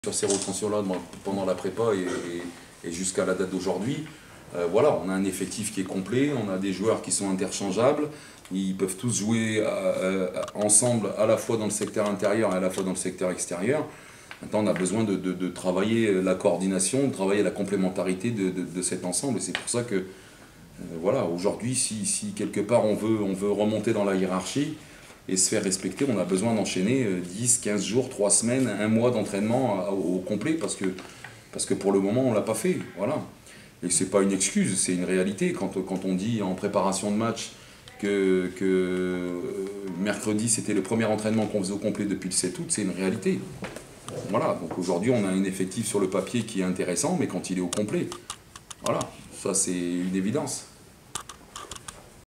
Sur ces retentions-là pendant la prépa et jusqu'à la date d'aujourd'hui, voilà, on a un effectif qui est complet, on a des joueurs qui sont interchangeables, ils peuvent tous jouer ensemble à la fois dans le secteur intérieur et à la fois dans le secteur extérieur. Maintenant, on a besoin de travailler la coordination, de travailler la complémentarité de cet ensemble, et c'est pour ça que, voilà, aujourd'hui, si quelque part on veut remonter dans la hiérarchie, et se faire respecter, on a besoin d'enchaîner 10, 15 jours, 3 semaines, un mois d'entraînement au complet parce que pour le moment on ne l'a pas fait. Voilà. Et ce n'est pas une excuse, c'est une réalité. Quand on dit en préparation de match que mercredi c'était le premier entraînement qu'on faisait au complet depuis le 7 août, c'est une réalité. Voilà, donc aujourd'hui on a un effectif sur le papier qui est intéressant, mais quand il est au complet, voilà, ça c'est une évidence.